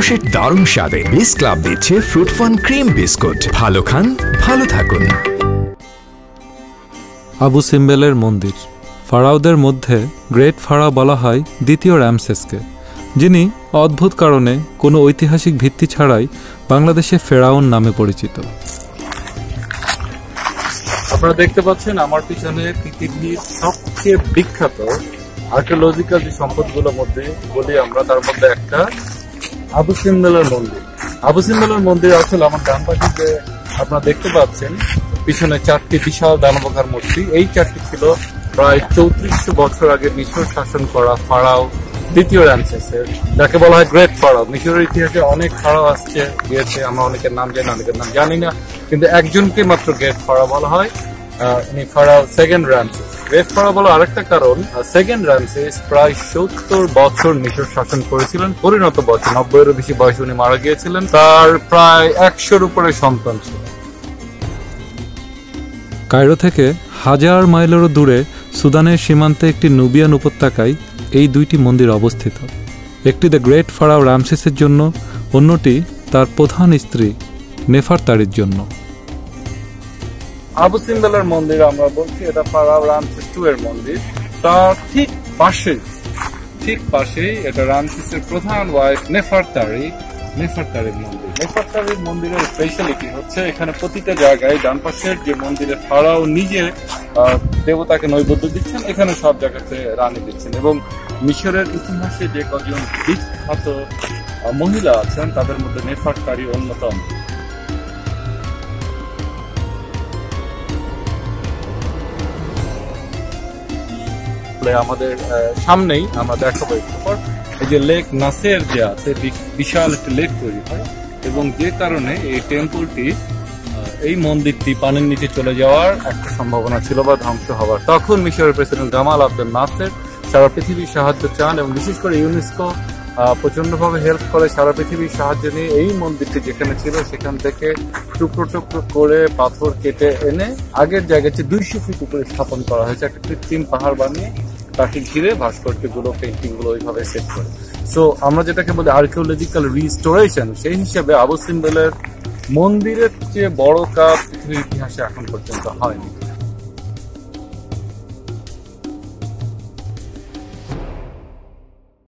আনারসের দারুণ স্বাদে বিস ক্লাব দিচ্ছে ফ্রুট ফান ক্রিম বিস্কুট। ভালো খান, ভালো থাকুন। আবু সিম্বেলের মন্দির। ফারাওদের মধ্যে গ্রেট ফারাও বলা হয় দ্বিতীয় রামসেসকে, যিনি অদ্ভুত কারণে কোনো ঐতিহাসিক ভিত্তি ছাড়াই বাংলাদেশে ফেরাউন নামে পরিচিত। আপনারা দেখতে পাচ্ছেন আমার পিছনে পৃথিবীর সবচেয়ে বিখ্যাত আর্কিওলজিক্যাল যে সম্পদগুলোর মধ্যে বলি আমরা, তার মধ্যে একটা আবু সিম্বেলের মন্দির। আবু সিম্বেলের মন্দির আসলে আমার ডান পাশে যে আপনারা দেখতে পাচ্ছেন পিছনে চারটি বিশাল দানবকার মূর্তি, এই চারটি ছিল প্রায় 3400 বছর আগে মিশর শাসন করা ফারাও দ্বিতীয় রামসেসের, যাকে বলা হয় গ্রেট ফারাও। মিশরের ইতিহাসে অনেক ফারাও আসছে গিয়েছে, আমরা অনেকের নাম জানি, অনেকের নাম জানি না, কিন্তু একজনকে মাত্র গ্রেট ফারাও বলা হয়, উনি pharaoh second Ramesses. Great pharaoh বলার আরেকটা কারণ, সেকেন্ড রামসেস প্রায় 70 বছর মিশর শাসন করেছিলেন, পরিণত বছর 90-এরও বেশি বয়সে উনি মারা গিয়েছিলেন। তার প্রায় 100-র উপরে সন্তান ছিল। কায়রো থেকে 1000 মাইলেরও দূরে সুদানের সীমান্তে একটি নুবিয়ান উপত্যকায় এই দুইটি মন্দির অবস্থিত। একটি দ্য গ্রেট ফারাও রামসেসের জন্য, অন্যটি তার প্রধান স্ত্রী নেফারতারির জন্য। আবু সিম্বেলের মন্দির আমরা বলছি, এটা ফারাও রামসেস 2 এর মন্দির। তার ঠিক পাশেই এটা রামসেসের প্রধান ওয়াইফ নেফারতারির মন্দির। নেফারতারির মন্দিরের স্পেশালিটি হচ্ছে এখানে প্রতিটা জায়গায় ডান পাশের যে মন্দিরে ফারাও নিজে দেবতাকে নৈবেদ্য দিচ্ছেন, এখানে সব জায়গাতে রানী দিচ্ছেন। এবং মিশরের ইতিহাসে যে কজন বিখ্যাত মহিলা আছেন তাদের মধ্যে নেফারতারি অন্যতম। আমাদের সামনেই আমরা দেখাবো একটু পর, এই যে লেক নাসের যে আছে, বিশাল একটা লেক তৈরি হয়, এবং যে কারণে এই টেম্পলটি, এই মন্দিরটি পানির নিচে চলে যাওয়ার একটা সম্ভাবনা ছিল বা ধ্বংস হওয়ার। তখন মিশরের প্রেসিডেন্ট জামাল আবদেল নাসের সারা পৃথিবীর সাহায্য চান, এবং বিশেষ করে ইউনেস্কো প্রচন্ডভাবে হেল্প করে। সারা পৃথিবীর সাহায্য নিয়ে এই মন্দিরটি যেখানে ছিল সেখান থেকে টুকরো টুকরো করে পাথর কেটে এনে আগের জায়গায় 200 ফিট উপরে স্থাপন করা হয়েছে, একটা কৃত্রিম পাহাড় বানিয়ে তাকে ঘিরে ভাস্কর্যগুলো, পেন্টিংগুলো ওইভাবে সেট করে। সো আমরা যেটাকে বলি আর্কিওলজিক্যাল রিস্টোরেশন, সেই হিসেবে আবু সিম্বেলের মন্দিরের চেয়ে বড় কাজ পৃথিবীর ইতিহাসে এখন পর্যন্ত হয়নি।